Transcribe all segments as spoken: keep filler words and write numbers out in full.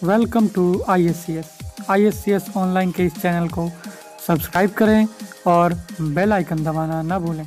Welcome to I S C S I S C S online के इस channel को subscribe करें और बेल आइकन दबाना ना भूलें।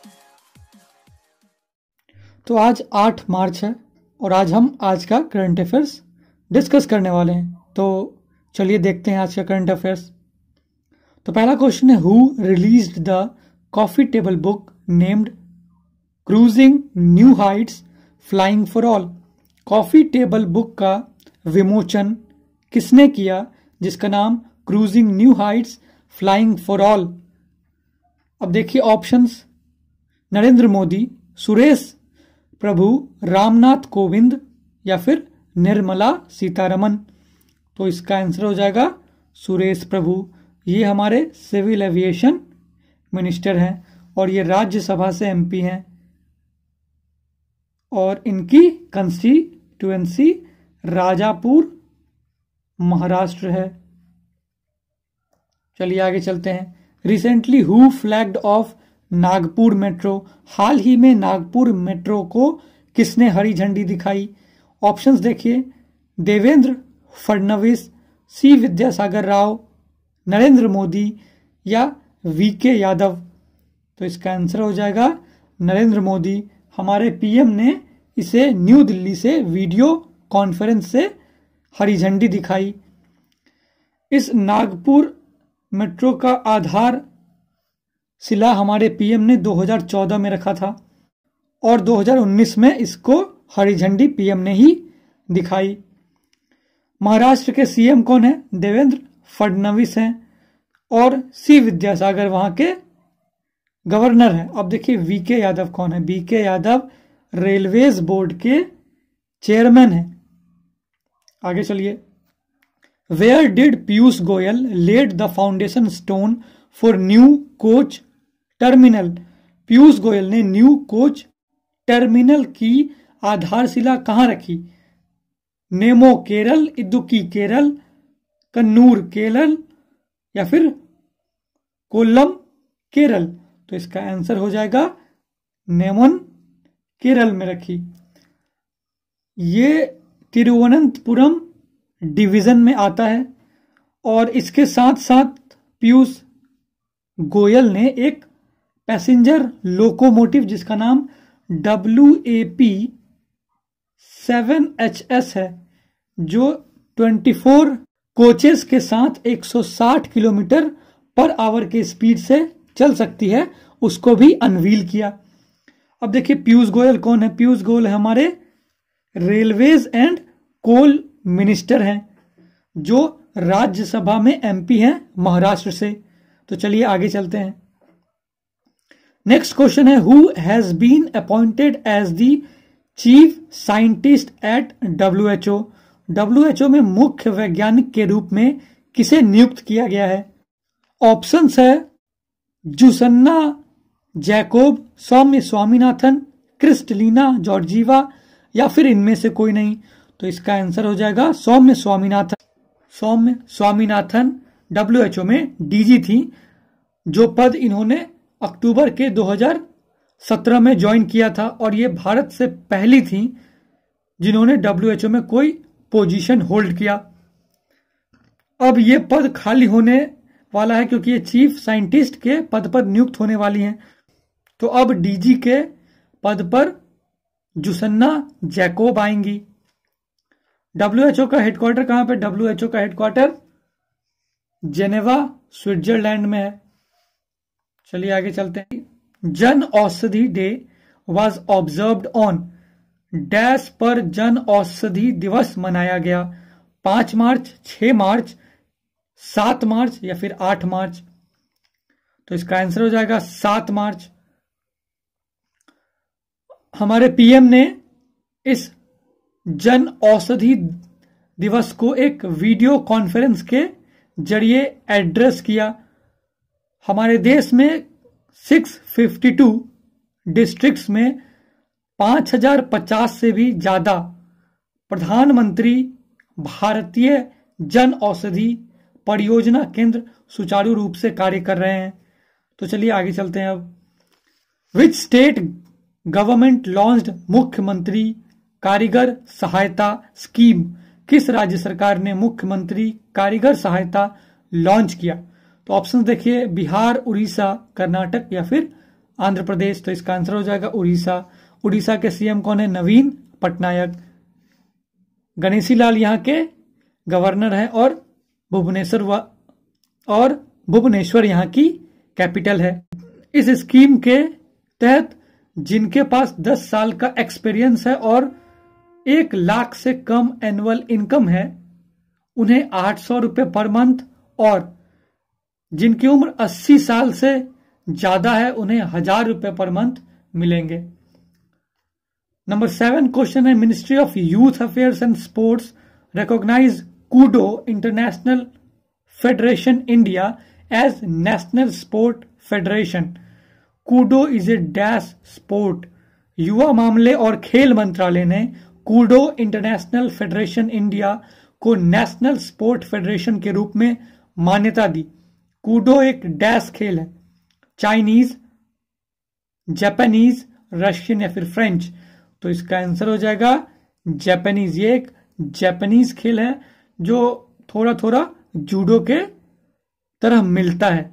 तो आज आठ मार्च है और आज हम आज का करंट अफेयर्स डिस्कस करने वाले हैं। तो चलिए देखते हैं आज का करंट अफेयर्स। तो पहला क्वेश्चन है, who released the coffee table book named cruising new heights flying for all. Coffee table book का विमोचन किसने किया जिसका नाम cruising new heights flying for all. अब देखिए ऑप्शंस, नरेंद्र मोदी, सुरेश प्रभु, रामनाथ कोविंद या फिर निर्मला सीतारमन। तो इसका आंसर हो जाएगा सुरेश प्रभु। ये हमारे सिविल एविएशन मिनिस्टर हैं और ये राज्यसभा से एमपी हैं और इनकी कंस्टिट्यूएंसी राजापुर महाराष्ट्र है। चलिए आगे चलते हैं। Recently who flagged off Nagpur metro. हाल ही में नागपुर मेट्रो को किसने हरी झंडी दिखाई। ऑप्शंस देखिए, देवेंद्र फडणवीस, सी विद्यासागर राव, नरेंद्र मोदी या वीके यादव। तो इसका आंसर हो जाएगा नरेंद्र मोदी। हमारे पीएम ने इसे न्यू दिल्ली से वीडियो कॉन्फ्रेंस से हरी झंडी दिखाई। इस नागपुर मेट्रो का आधार शिला हमारे पीएम ने दो हज़ार चौदह में रखा था और दो हज़ार उन्नीस में इसको हरी झंडी पीएम ने ही दिखाई। महाराष्ट्र के सीएम कौन है? देवेंद्र फडणवीस हैं और सी विद्यासागर वहां के गवर्नर हैं। अब देखिए वीके यादव कौन है? वीके यादव रेलवेज बोर्ड के चेयरमैन हैं। आगे चलिए। Where did Piyush Goyal laid the foundation stone for new coach terminal. Piyush Goyal ने न्यू कोच टर्मिनल की आधारशिला कहां रखी? नेमो केरल, इदुक्की केरल, कन्नूर केरल या फिर कोल्लम केरल। तो इसका आंसर हो जाएगा नेमन केरल में रखी। ये तिरुवनंतपुरम डिवीजन में आता है और इसके साथ साथ पीयूष गोयल ने एक पैसेंजर लोकोमोटिव जिसका नाम W A P seven H S है, जो चौबीस कोचेस के साथ एक सौ साठ किलोमीटर पर आवर के स्पीड से चल सकती है, उसको भी अनवील किया। अब देखिए पीयूष गोयल कौन है? पीयूष गोयल हमारे रेलवेज एंड कोल मिनिस्टर हैं जो राज्यसभा में एमपी हैं महाराष्ट्र से। तो चलिए आगे चलते हैं। नेक्स्ट क्वेश्चन है, who has been appointed as the chief scientist at W H O. W H O में मुख्य वैज्ञानिक के रूप में किसे नियुक्त किया गया है? ऑप्शंस है Zsuzsanna Jakab, Soumya Swaminathan, Kristalina Georgieva या फिर इनमें से कोई नहीं। तो इसका आंसर हो जाएगा Soumya Swaminathan. Soumya Swaminathan W H O में डीजी थी, जो पद इन्होंने अक्टूबर के दो हज़ार सत्रह में ज्वाइन किया था और ये भारत से पहली थी जिन्होंने डब्ल्यू एच ओ में कोई पोजीशन होल्ड किया। अब ये पद खाली होने वाला है क्योंकि ये चीफ साइंटिस्ट के पद पर नियुक्त होने वाली हैं। तो अब डीजी के पद पर जुसन्ना जैकोब आएंगी। डब्ल्यू एच ओ का हेडक्वार्टर कहां पे? डब्ल्यू एच ओ का हेडक्वार्टर जेनेवा स्विट्जरलैंड में है। चलिए आगे चलते हैं। Jan Aushadhi day was observed on dash पर जन औषधि दिवस मनाया गया? पांच मार्च, छह मार्च, सात मार्च या फिर आठ मार्च। तो इसका आंसर हो जाएगा सात मार्च। हमारे पीएम ने इस जन औषधि दिवस को एक वीडियो कॉन्फ्रेंस के जरिए एड्रेस किया। हमारे देश में छह सौ बावन डिस्ट्रिक्ट्स में पांच हज़ार पचास से भी ज्यादा प्रधानमंत्री भारतीय जन औषधि परियोजना केंद्र सुचारू रूप से कार्य कर रहे हैं। तो चलिए आगे चलते हैं। अब विच स्टेट गवर्नमेंट लॉन्च्ड मुख्यमंत्री कारीगर सहायता स्कीम। किस राज्य सरकार ने मुख्यमंत्री कारीगर सहायता लॉन्च किया? तो ऑप्शन देखिए, बिहार, उड़ीसा, कर्नाटक या फिर आंध्र प्रदेश। तो इसका आंसर हो जाएगा उड़ीसा। उड़ीसा के सीएम कौन है? नवीन पटनायक। गणेशी लाल यहाँ के गवर्नर हैं और भुवनेश्वर व और भुवनेश्वर यहाँ की कैपिटल है। इस स्कीम के तहत जिनके पास दस साल का एक्सपीरियंस है और एक लाख से कम एनुअल इनकम है उन्हें आठ सौ रुपये पर मंथ, और जिनकी उम्र अस्सी साल से ज्यादा है उन्हें हजार रुपये पर मंथ मिलेंगे। नंबर सेवन क्वेश्चन है, ministry of youth affairs and sports recognize kudo international federation India as national sport federation. Kudo is a dash sport. युवा मामले और खेल मंत्रालय ने कूडो इंटरनेशनल फेडरेशन इंडिया को नेशनल स्पोर्ट फेडरेशन के रूप में मान्यता दी। कूडो एक डैश खेल है, चाइनीज, जापानीज, रशियन या फिर फ्रेंच। तो इसका आंसर हो जाएगा जापानीज। ये एक जापानीज खेल है जो थोड़ा थोड़ा जूडो के तरह मिलता है।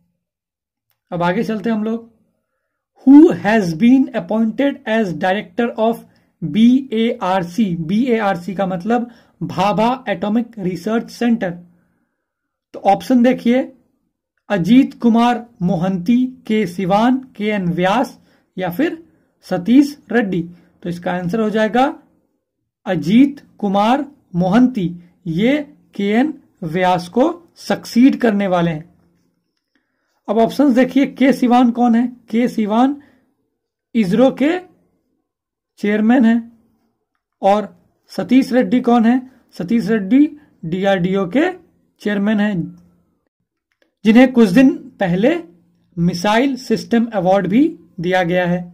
अब आगे चलते हैं हम लोग। Who has been appointed as director of B A R C. B A R C का मतलब भाभा एटॉमिक रिसर्च सेंटर। तो ऑप्शन देखिए, अजीत कुमार मोहंती, के सिवान, के एन व्यास या फिर सतीश रेड्डी। तो इसका आंसर हो जाएगा अजीत कुमार मोहंती। ये के एन व्यास को सक्सीड करने वाले हैं। अब ऑप्शंस देखिए, के सिवान कौन है? के सिवान इसरो के चेयरमैन है। और सतीश रेड्डी कौन है? Satish Reddy D R D O के चेयरमैन है, जिन्हें कुछ दिन पहले मिसाइल सिस्टम अवार्ड भी दिया गया है।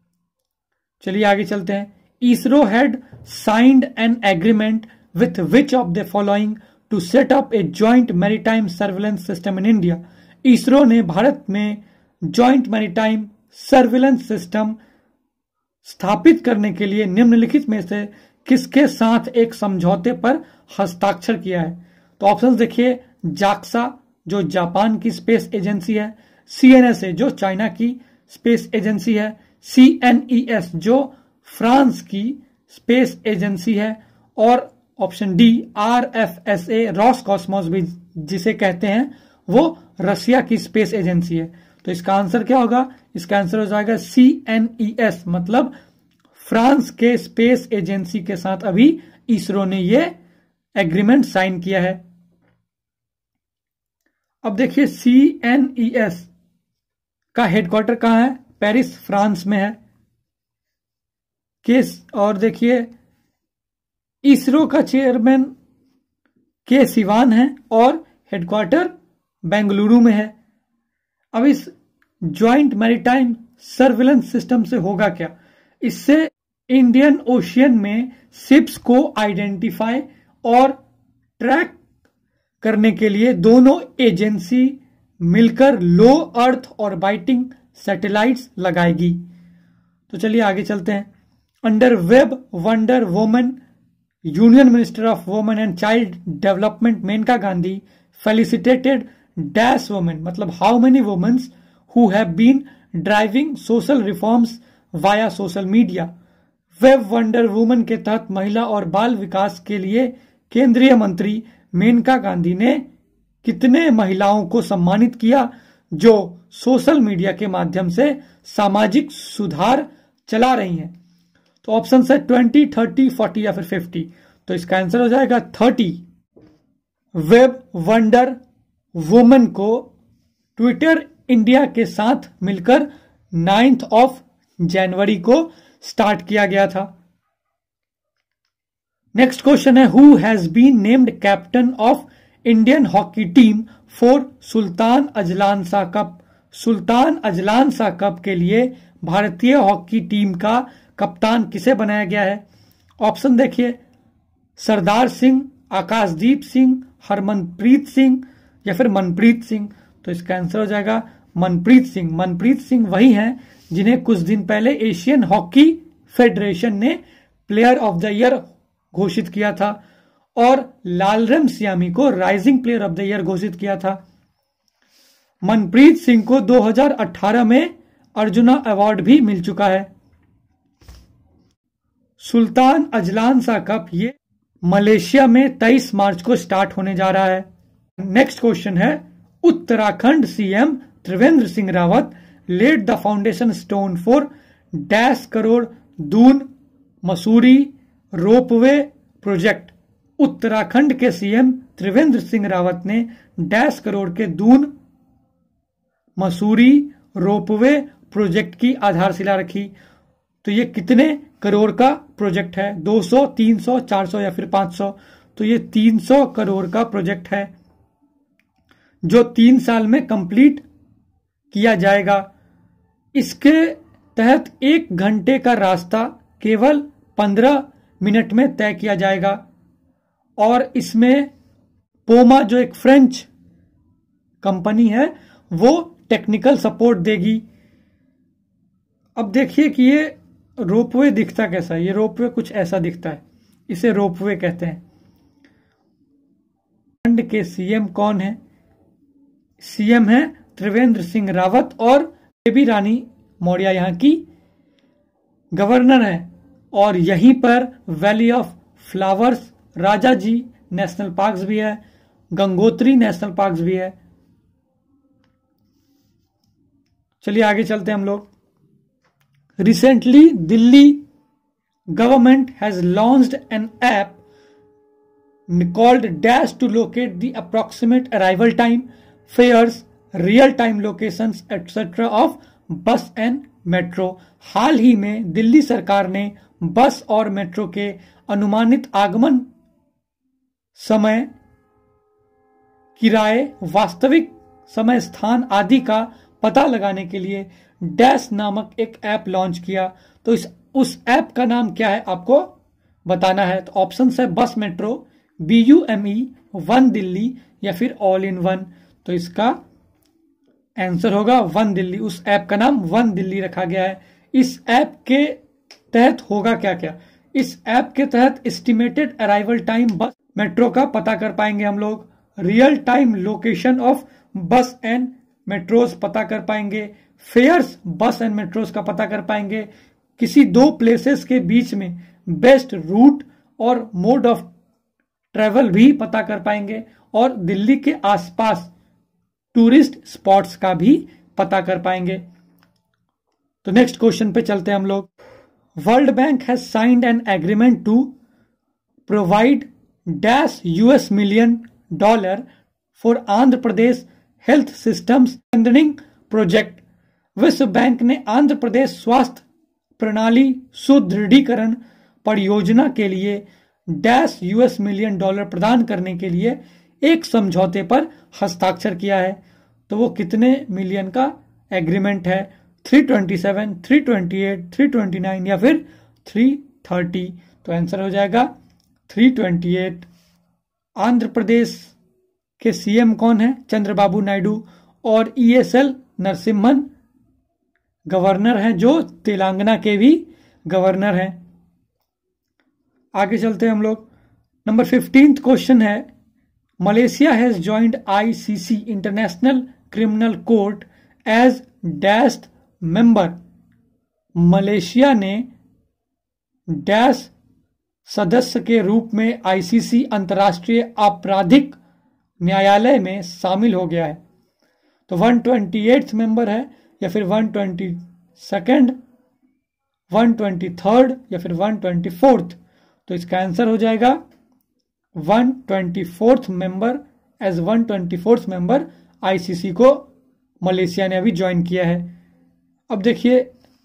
चलिए आगे चलते हैं। ISRO had signed an agreement with which of the following to set up a joint maritime surveillance system in India. ISRO ने भारत में जॉइंट मैरीटाइम सर्विलेंस सिस्टम स्थापित करने के लिए निम्नलिखित में से किसके साथ एक समझौते पर हस्ताक्षर किया है? तो ऑप्शंस देखिए, जाक्सा जो जापान की स्पेस एजेंसी है, सी एन एस ए जो चाइना की स्पेस एजेंसी है, सी एन ई एस जो फ्रांस की स्पेस एजेंसी है, और option D R F S A Roscosmos भी जिसे कहते हैं वो रशिया की स्पेस एजेंसी है। तो इसका आंसर क्या होगा? इसका आंसर हो जाएगा सी एन ई एस, मतलब फ्रांस के स्पेस एजेंसी के साथ अभी इसरो ने ये एग्रीमेंट साइन किया है। अब देखिए, सी एन ई एस का हेडक्वार्टर कहां है? पेरिस, फ्रांस में है। केस और देखिए, इसरो का चेयरमैन के सिवान है और हेडक्वार्टर बेंगलुरु में है। अब इस ज्वाइंट मैरीटाइम सर्विलेंस सिस्टम से होगा क्या? इससे इंडियन ओशियन में शिप्स को आइडेंटिफाई और ट्रैक करने के लिए दोनों एजेंसी मिलकर लो अर्थ ऑर्बिटिंग सैटेलाइट्स लगाएगी। तो चलिए आगे चलते हैं। Under Web Wonder Woman union minister of women and child development Maneka Gandhi felicitated dash women, मतलब how many womens who have been driving social reforms via social media. Web Wonder Woman के तहत महिला और बाल विकास के लिए केंद्रीय मंत्री मेनका गांधी ने कितने महिलाओं को सम्मानित किया जो सोशल मीडिया के माध्यम से सामाजिक सुधार चला रही हैं? तो ऑप्शन है ट्वेंटी, थर्टी, फोर्टी या फिर फिफ्टी। तो इसका आंसर हो जाएगा थर्टी। वेब वंडर वुमन को ट्विटर इंडिया के साथ मिलकर नाइन्थ ऑफ जनवरी को स्टार्ट किया गया था। नेक्स्ट क्वेश्चन है, who has been named captain of Indian hockey team for Sultan Azlan Shah Cup. Sultan Azlan Shah Cup के लिए भारतीय हॉकी टीम का कप्तान किसे बनाया गया है? ऑप्शन देखिए, सरदार सिंह, आकाशदीप सिंह, हरमनप्रीत सिंह या फिर मनप्रीत सिंह। तो इसका आंसर हो जाएगा मनप्रीत सिंह। मनप्रीत सिंह वही हैं जिन्हें कुछ दिन पहले एशियन हॉकी फेडरेशन ने प्लेयर ऑफ द ईयर घोषित किया था। और लालरेम सियामी को rising player of the year घोषित किया था। मनप्रीत सिंह को दो हज़ार अठारह में अर्जुना अवार्ड भी मिल चुका है। सुल्तान अजलान शाह कप ये मलेशिया में तेईस मार्च को स्टार्ट होने जा रहा है। नेक्स्ट क्वेश्चन है, Uttarakhand CM Trivendra Singh Rawat laid the foundation stone for dash crore Doon Mussoorie ropeway project. Uttarakhand के सीएम त्रिवेंद्र सिंह रावत ने डैश करोड़ के दून मसूरी रोपवे प्रोजेक्ट की आधारशिला रखी। तो ये कितने करोड़ का प्रोजेक्ट है? दो सौ, तीन सौ, चार सौ या फिर पाँच सौ? तो ये तीन सौ करोड़ का प्रोजेक्ट है जो तीन साल में कंप्लीट किया जाएगा। इसके तहत एक घंटे का रास्ता केवल पंद्रह मिनट में तय किया जाएगा और इसमें पोमा जो एक फ्रेंच कंपनी है वो टेक्निकल सपोर्ट देगी। अब देखिए कि ये रोपवे दिखता कैसा है। ये रोपवे कुछ ऐसा दिखता है, इसे रोपवे कहते हैं। उत्तराखंड के सीएम कौन है? सीएम है त्रिवेंद्र सिंह रावत और बेबी रानी मौर्य यहाँ की गवर्नर है। और यहीं पर Valley of Flowers, Rajaji national parks भी है, गंगोत्री नेशनल पार्क्स भी है। चलिए आगे चलते हैं हम लोग। Recently Delhi government has launched an app called Dash to locate the approximate arrival time, fares, real time locations et cetera of bus and metro. हाल ही में दिल्ली सरकार ने बस और मेट्रो के अनुमानित आगमन समय, किराए, वास्तविक समय, स्थान आदि का पता लगाने के लिए डैश नामक एक ऐप लॉन्च किया। तो इस उस ऐप का नाम क्या है आपको बताना है। तो ऑप्शन है bus metro, B U M E, one Delhi या फिर ऑल इन वन। तो इसका आंसर होगा वन दिल्ली। उस ऐप का नाम वन दिल्ली रखा गया है। इस ऐप के तहत होगा क्या क्या? इस ऐप के तहत estimated arrival time bus metro का पता कर पाएंगे हम लोग, real time location of bus and metros पता कर पाएंगे, फेयर्स बस एंड मेट्रोज का पता कर पाएंगे, किसी दो प्लेसेस के बीच में बेस्ट रूट और मोड ऑफ ट्रेवल भी पता कर पाएंगे और दिल्ली के आसपास टूरिस्ट स्पॉट्स का भी पता कर पाएंगे। तो नेक्स्ट क्वेश्चन पे चलते हैं हम लोग। World Bank has signed an agreement to provide dash US million dollar for Andhra Pradesh health system strengthening project. विश्व बैंक ने आंध्र प्रदेश स्वास्थ्य प्रणाली सुदृढ़ीकरण परियोजना के लिए डैश यूएस मिलियन डॉलर प्रदान करने के लिए एक समझौते पर हस्ताक्षर किया है। तो वो कितने मिलियन का एग्रीमेंट है? तीन सौ सत्ताईस, तीन सौ अट्ठाईस, तीन सौ उनतीस या फिर तीन सौ तीस? तो आंसर हो जाएगा तीन सौ अट्ठाईस। आंध्र प्रदेश के सीएम कौन है? चंद्रबाबू नायडू। और ईएसएल नरसिम्हन गवर्नर हैं जो तेलंगाना के भी गवर्नर हैं। आगे चलते हैं हम लोग। नंबर फिफ्टींथ क्वेश्चन है, Malaysia has joined ICC International criminal Court as dash member. Malaysia ने डैश सदस्य के रूप में आईसीसी अंतर्राष्ट्रीय आपराधिक न्यायालय में शामिल हो गया है। तो वन ट्वेंटी एट्थ मेंबर है या फिर one twenty second, one twenty third या फिर वन ट्वेंटी फोर्थ? तो इसका आंसर हो जाएगा one twenty fourth member. As one twenty fourth member ICC को मलेशिया ने अभी ज्वाइन किया है। अब देखिए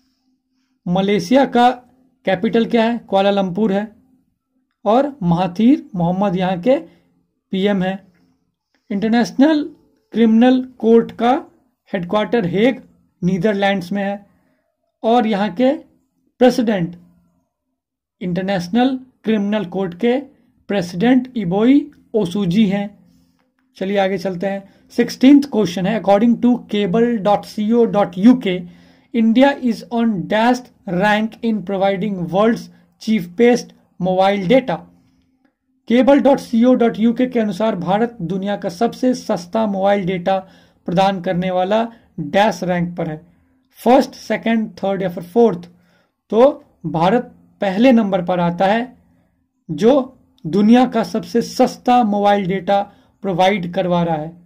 मलेशिया का कैपिटल क्या है? कुआलालंपुर है और महाथीर मोहम्मद यहाँ के पीएम है। इंटरनेशनल क्रिमिनल कोर्ट का हेडक्वार्टर हेग नीदरलैंड्स में है और यहाँ के प्रेसिडेंट, इंटरनेशनल क्रिमिनल कोर्ट के प्रेसिडेंट इबोई ओसुजी हैं। चलिए आगे चलते हैं। सिक्सटीन्थ क्वेश्चन है, according to cable dot c o dot u k India is on dash rank in providing world's cheapest mobile data. Cable dot c o dot u k के अनुसार भारत दुनिया का सबसे सस्ता मोबाइल डेटा प्रदान करने वाला डैश रैंक पर है, फर्स्ट, सेकंड, थर्ड या फिर फोर्थ। तो भारत पहले नंबर पर आता है जो दुनिया का सबसे सस्ता मोबाइल डेटा प्रोवाइड करवा रहा है।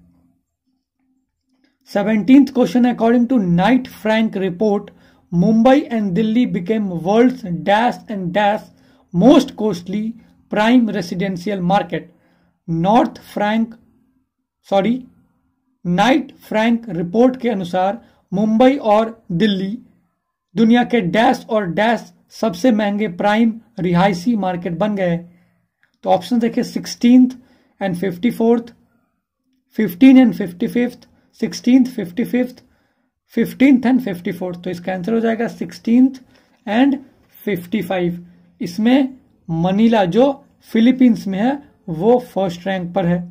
Seventeenth question, according to Knight Frank report, Mumbai and Delhi became world's dash and dash most costly prime residential market. North Frank sorry Knight Frank report के अनुसार मुंबई और दिल्ली दुनिया के डैश और डैश सबसे महंगे प्राइम रिहायशी मार्केट बन गए। तो ऑप्शन देखिए, sixteenth and fifty fourth, fifteen and fifty fifth, sixteenth, fifty fifth, fifteenth and fifty fourth. तो इसका आंसर हो जाएगा सिक्सटीन्थ एंड फिफ्टी फाइव। इसमें मनीला जो फिलीपींस में है वो फर्स्ट रैंक पर है।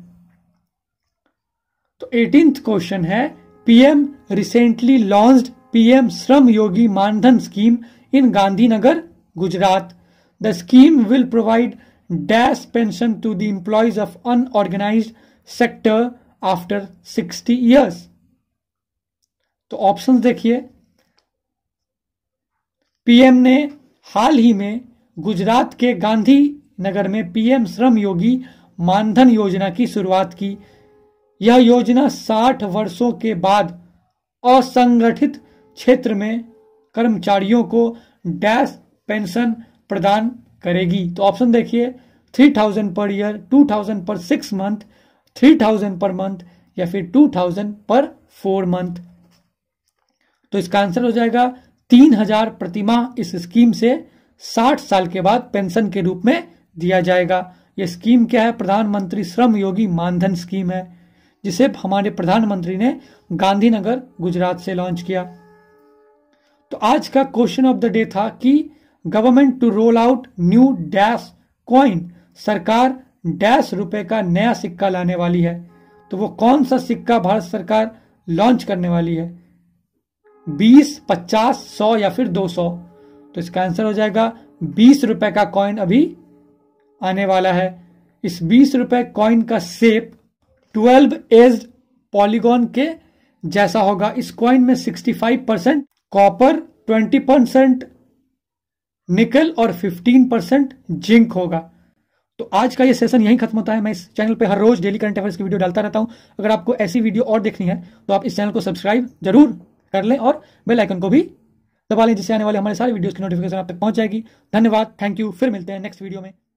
तो एटीन्थ क्वेश्चन है, PM recently launched PM Shram Yogi Maandhan scheme in Gandhinagar, Gujarat. The scheme will provide dash pension to the employees of unorganised sector after sixty years. तो ऑप्शंस देखिए, पीएम ने हाल ही में गुजरात के गांधीनगर में पीएम श्रम योगी मानधन योजना की शुरुआत की। यह योजना साठ वर्षों के बाद असंगठित क्षेत्र में कर्मचारियों को डैश पेंशन प्रदान करेगी। तो ऑप्शन देखिए, three thousand per year, two thousand per six month, three thousand per month या फिर two thousand per four month. तो इसका आंसर हो जाएगा तीन हजार प्रतिमाह। इस स्कीम से साठ साल के बाद पेंशन के रूप में दिया जाएगा। यह स्कीम क्या है? प्रधानमंत्री श्रम योगी मानधन स्कीम है, जिसे हमारे प्रधानमंत्री ने गांधीनगर, गुजरात से लॉन्च किया। तो आज का क्वेश्चन ऑफ द डे था कि government to roll out new dash coin, सरकार डैश रुपए का नया सिक्का लाने वाली है। तो वो कौन सा सिक्का भारत सरकार लॉन्च करने वाली है? बीस, पचास, सौ या फिर दो सौ। तो इसका आंसर हो जाएगा बीस रुपए का कॉइन अभी आने वाला है। इस बीस रुपए कॉइन का शेप ट्वेल्व एज्ड पॉलीगॉन के जैसा होगा। इस कॉइन में sixty five percent copper, twenty percent nickel और फिफ्टीन परसेंट जिंक होगा। तो आज का ये सेशन यहीं खत्म होता है। मैं इस चैनल पे हर रोज डेली करंट अफेयर्स की वीडियो डालता रहता हूं। अगर आपको ऐसी वीडियो और देखनी है तो आप इस चैनल को सब्सक्राइब जरूर कर लें और बेल आइकन को भी दबा लें, जिससे आने वाले हमारे सारे वीडियोस की नोटिफिकेशन आप तक पहुंच जाएगी। धन्यवाद, थैंक यू। फिर मिलते हैं नेक्स्ट वीडियो में।